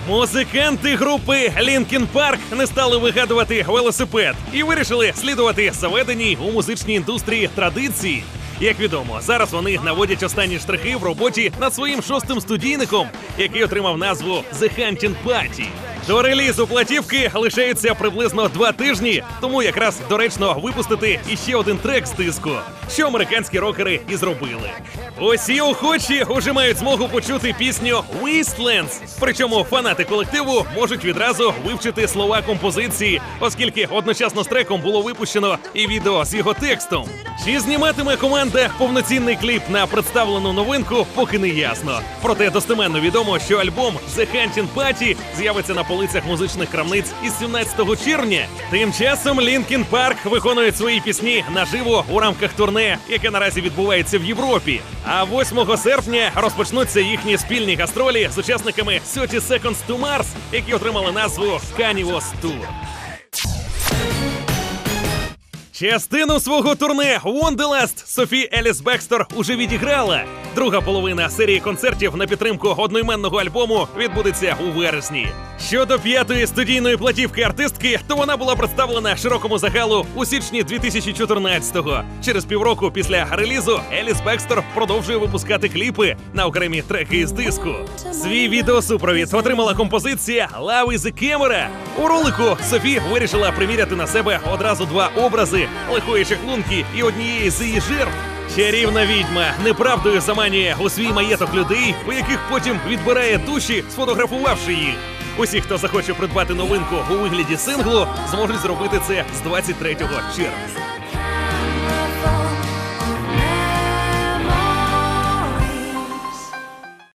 Музиканти групи Linkin Park не стали вигадувати велосипед і вирішили слідувати заведеній у музичній індустрії традиції. Як відомо, зараз вони наводять останні штрихи в роботі над своїм 6-м студійником, який отримав назву The Hunting Party. До релізу платівки лишається приблизно 2 тижні, тому якраз доречно випустити іще один трек з диску, що американські рокери і зробили. Усі охочі уже мають змогу почути пісню Wastelands, причому фанати колективу можуть відразу вивчити слова композиції, оскільки одночасно з треком було випущено і відео з його текстом. Чи зніматиме команда повноцінний кліп на представлену новинку, поки не ясно. Проте достеменно відомо, що альбом The Hunting Party з'явиться на полицях музичних крамниць із 17 червня. Тим часом Linkin Park виконують свої пісні наживо у рамках турне, яке наразі відбувається в Європі. А 8 серпня розпочнуться їхні спільні гастролі з учасниками 30 Seconds to Mars, які отримали назву Carnivore Tour. Частину свого турне Wanderlust Софі Еліс Бекстер уже відіграла. Друга половина серії концертів на підтримку одноіменного альбому відбудеться у вересні. Щодо 5-ї студійної платівки артистки, то вона була представлена широкому загалу у січні 2014-го. Через півроку після релізу Еліс Бекстер продовжує випускати кліпи на окремі треки із диску. Свій відеосупровід отримала композиція Love is a Camera. У ролику Софі вирішила приміряти на себе одразу 2 образи – лихої чаклунки і однієї з її жертв. Чарівна відьма неправдою заманює у свій маєток людей, у яких потім відбирає душі, сфотографувавши їх. Усі, хто захоче придбати новинку у вигляді синглу, зможуть зробити це з 23 червня.